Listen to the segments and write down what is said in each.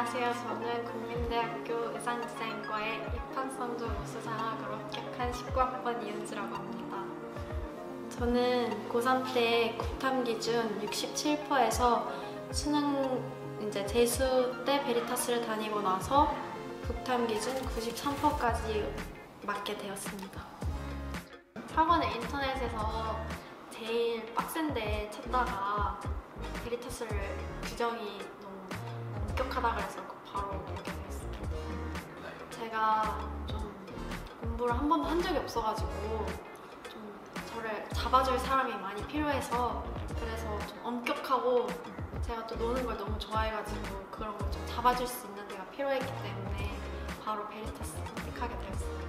안녕하세요. 저는 국민대학교 의상디자인과의 입학성적 우수장학으로 합격한 19학번 이은지라고 합니다. 저는 고3 때 국탐 기준 67%에서 수능 재수 때 베리타스를 다니고 나서 국탐 기준 93%까지 맞게 되었습니다. 학원을 인터넷에서 제일 빡센데 찾다가 베리타스를 규정이 너무 엄격하다 그래서 바로 오게 됐어요. 제가 좀 공부를 한 번도 한 적이 없어가지고 좀 저를 잡아줄 사람이 많이 필요해서 그래서 좀 엄격하고 제가 또 노는 걸 너무 좋아해가지고 그런 걸 좀 잡아줄 수 있는 데가 필요했기 때문에 바로 베리타스 선택하게 되었어요.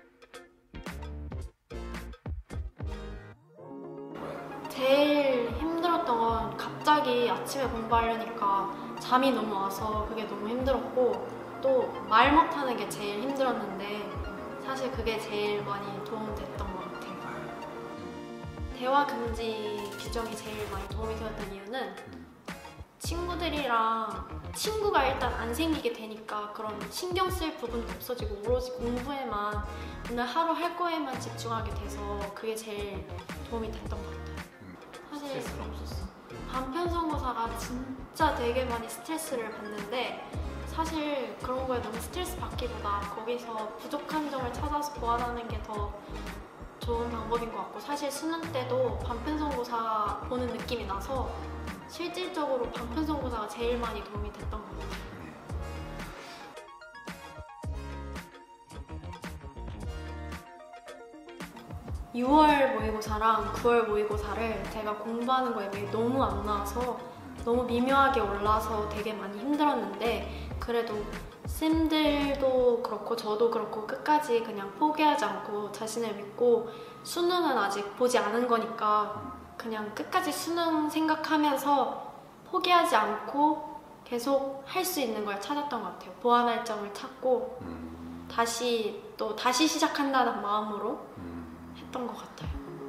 제일 힘들었던 건 갑자기 아침에 공부하려니까 잠이 너무 와서 그게 너무 힘들었고 또 말 못하는 게 제일 힘들었는데 사실 그게 제일 많이 도움됐던 것 같아요. 대화 금지 규정이 제일 많이 도움이 되었던 이유는 친구가 일단 안 생기게 되니까 그런 신경 쓸 부분도 없어지고 오로지 공부에만 오늘 하루 할 거에만 집중하게 돼서 그게 제일 도움이 됐던 것 같아요. 사실 스트레스가 없었어? 반편성고사가 진짜 되게 많이 스트레스를 받는데 사실 그런 거에 너무 스트레스 받기보다 거기서 부족한 점을 찾아서 보완하는 게 더 좋은 방법인 것 같고 사실 수능 때도 반편성고사 보는 느낌이 나서 실질적으로 반편성고사가 제일 많이 도움이 됐던 것 같아요. 6월 모의고사랑 9월 모의고사를 제가 공부하는 거에 비해 너무 안 나와서 너무 미묘하게 올라서 되게 많이 힘들었는데 그래도 쌤들도 그렇고 저도 그렇고 끝까지 그냥 포기하지 않고 자신을 믿고 수능은 아직 보지 않은 거니까 그냥 끝까지 수능 생각하면서 포기하지 않고 계속 할 수 있는 걸 찾았던 것 같아요. 보완할 점을 찾고 다시 시작한다는 마음으로 했던 것 같아요.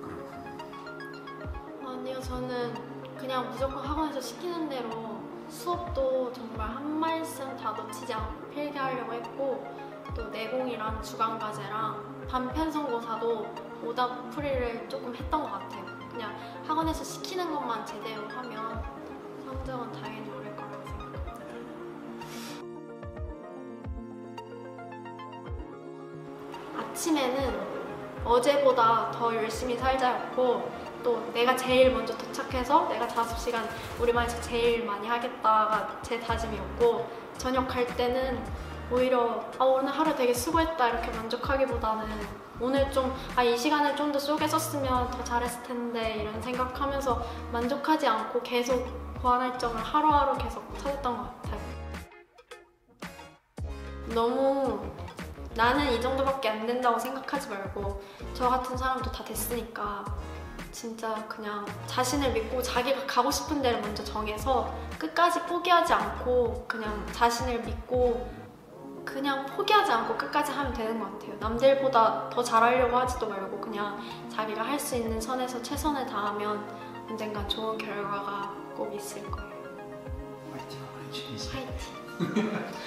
아니요, 저는 그냥 무조건 학원에서 시키는 대로 수업도 정말 한 말씀 다 놓치지 않고 필기하려고 했고 또 내공이랑 주간과제랑 반편성고사도 오답풀이를 조금 했던 것 같아요. 그냥 학원에서 시키는 것만 제대로 하면 성적은 당연히 오를 거라고 생각합니다. 아침에는 어제보다 더 열심히 살자였고 또 내가 제일 먼저 도착해서 내가 5시간 우리 반에서 제일 많이 하겠다가 제 다짐이었고 저녁 갈 때는 오히려 오늘 하루 되게 수고했다 이렇게 만족하기보다는 오늘 좀 이 시간을 좀 더 쪼개 썼으면 더 잘했을 텐데 이런 생각하면서 만족하지 않고 계속 보완할 점을 하루하루 계속 찾았던 것 같아요. 너무 나는 이 정도밖에 안 된다고 생각하지 말고 저 같은 사람도 다 됐으니까 진짜 그냥 자신을 믿고 자기가 가고 싶은 데를 먼저 정해서 끝까지 포기하지 않고 그냥 자신을 믿고 그냥 포기하지 않고 끝까지 하면 되는 것 같아요. 남들보다 더 잘하려고 하지도 말고 그냥 자기가 할 수 있는 선에서 최선을 다하면 언젠간 좋은 결과가 꼭 있을 거예요. 화이팅! 화이팅!